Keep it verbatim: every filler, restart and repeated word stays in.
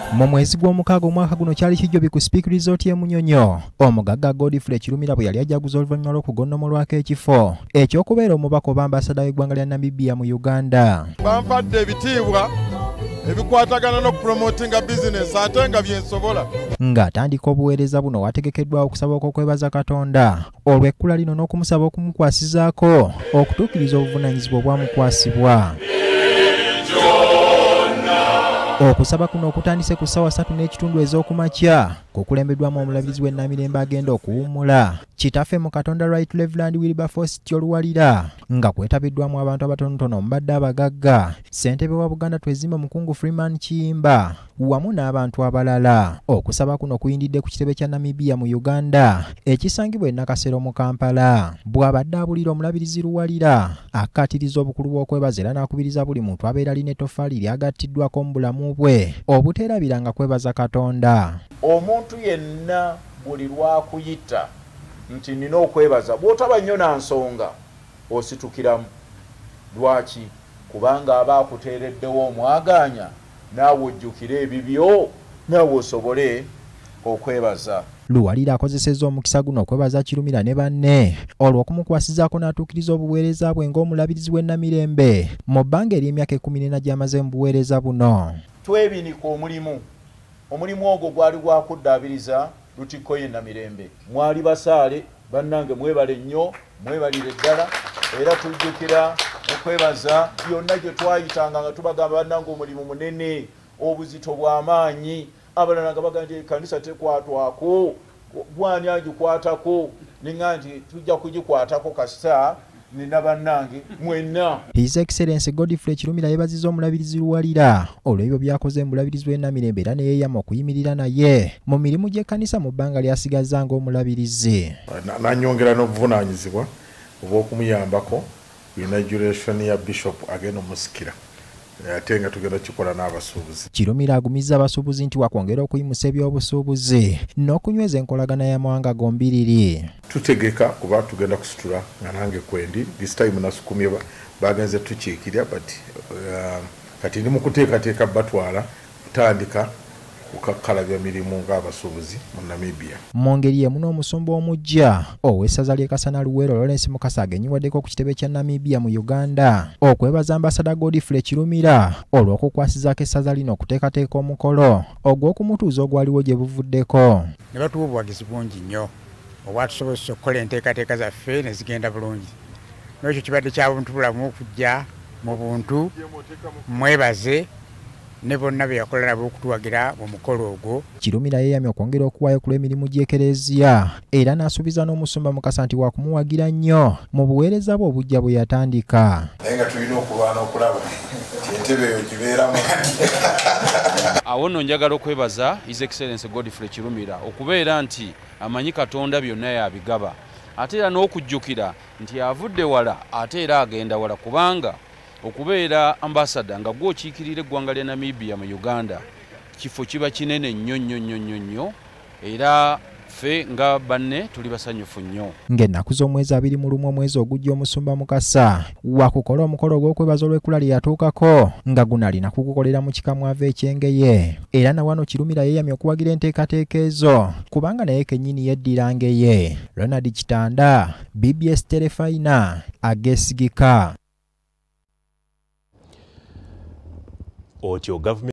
Mu mwezi gw'omukaaga omwaka guno kyali kijjobi ku Speak Resort y'e Munyonyo, Omugagga Godfrey Kirumira bwe yali ajaguza oluvannyuma lw'okugonnomolwako ekifo eky'okubeera omubaka oba ambasada w'eggwanga lya Namibia mu Uganda. Bampadde ebitiibwa ebikwatagana n'okupromotinga bizinesi ate nga byensobola. Ng'atandika obuweereza buno wategekeddwa okusaba okwebaza Katonda olw'ekkula lino n'okumusaba okumukwasizaako okutuukiriza obuvunaanyizibwa obwamukwasibwa. Okusaba kuno okutandise ku ssaawa ssatu n'ekitundu ez'okumakya kukulembeddwamu omulabirizi w'e Namirembe agenda okuwummula kitaffe mu Katonda Right Reverend Wilberforce Oluwalira nga kwetabiddwamu abantu abatonotono omubadde abagagga ssentebe wa Buganda Twezimba Mukungu Freeman Kiyimba wamu n'abantu abalala. Okusaba kuno kuyindidde ku kitebe kya Namibia mu Uganda ekisangibwa e Nakasero mu Kampala. Bw'abadde abulira omulabirizi Luwalira akkaatiriza obukulu bw'okwebaza era n'akubiriza buli muntu abeera alina ettoffaali lyagattiddwako mu bulamu bwe obuteerabiranga kwebaza Katonda. Omuntu yenna buli lwakuyita nti nina okwebaza bw'otaba nnyo na nsonga ositukiramu. Lwaki? Kubanga aba akuteereddewo omwaganya naawe ojjukire ebibyo naawe osobole okwebaza. Luwalira akozesezza omukisa guno okwebaza Kirumira ne banne olw'okumukwasizaako n'atuukiriza obuweereza bwe ng'omulabirizi w'e Namirembe mu bbanga ery'emyaka ekkumi n'ena gy'amaze mu buweereza buno. Twebinika omulimu omulimu ogwo gwali gwakuddaabiriza Lutikko y'e Namirembe. Mwali basaale bannange, mwebale nnyo, mwebalire ddala era tujjukira okwebaza byonna gye twayitanga nga tubagamba bannange omulimu munene, obuzito bw'amaanyi, abalala nga bagamba nti ekkanisa tekwatwako, gwani agikwatako, ninga nti tujja kugikwatako kasita nina bannange mwenna. His Excellency Godfrey Kirumira yeebazizza omulabirizi Luwalira olw'ebyo by'akoze mu bulabirizi w'e Namirembe era ne yeeyama okuyimirira naye mu mirimu gy'ekkanisa mu bbanga ly'asigazza ng'omulabirizi. N'annyongera n'obuvunaanyizibwa obw'okumuyambako inauguration ya Bishop agenda omusikira ate nga tugenda kikola n'abasuubuzi. Kirumira agumizza abasuubuzi nti wakwongera okuyimusa eby'obusuubuzi n'okunyweza enkolagana y'amawanga gombiriri. Tutegeka kuba tugenda kusitula nga nange kwendi this time nasukumye bagenze tukiikirya but uh, kati ndi mu kuteekateeka batwala kutandika okukkalabya mirimu ng'abasuubuzi mu Namibia. Mu ngeri emu n'omusumba omuggya ow'essaza ly'e Kasana Luweero Lawrence Mukasa agenyiwaddeko ku kitebe kya Namibia mu Uganda okwebaza ambasada Godfrey Kirumira olw'okukwasizaako essaza lino okuteekateeka omukolo ogw'okumutuuza ogwaliwo gye buvuddeko. Ne batuwa obuwagizi bungi nnyo obwatusobozesa okukola enteekateeka zaffe ne zigenda bulungi. N'ekyo kibadde kya buntu bulamu okujja mu buntu mwebaze ne bonna be yakola nabo okutuwagira mu mukolo ogwo. Kirumira yeeyamye okwongera okuwaayo ku lw'emirimu gy'ekereziya era n'asuubiza n'omusumba Mukasa nti wakumuwagira nnyo mu buweereza bwe obujja bwe yatandika. Naye nga tulina okulwana okulaba nti entebe eyo gibeeramu. Awo nno njagala okwebaza His Excellency Godfrey Kirumira okubeera nti amanyi Katonda byonna yabigaba ate era n'okujjukira nti avudde wala ate era agenda wala kubanga okubeera ambasada nga gw'okiikirira eggwanga lya Namibia mu Uganda kifo kiba kinene nnyo nnyo nnyo nnyo nnyo era ffe nga banne tuli basanyufu nnyo. Ng'ennaku z'omwezi abiri mu lumu omwezi ogujja omusumba Mukasa wakukola omukolo ogw'okwebaza olw'ekkula lye yatuukako nga guno alina kugukolera mu kikamwava ekyengeye era na wano Kirumira yeeyamye okuwagira enteekateeka ezo kubanga naye kennyini yeddiranga eye. Ronald Kitanda, B B S Terefayina, Ageesigika. Otyo government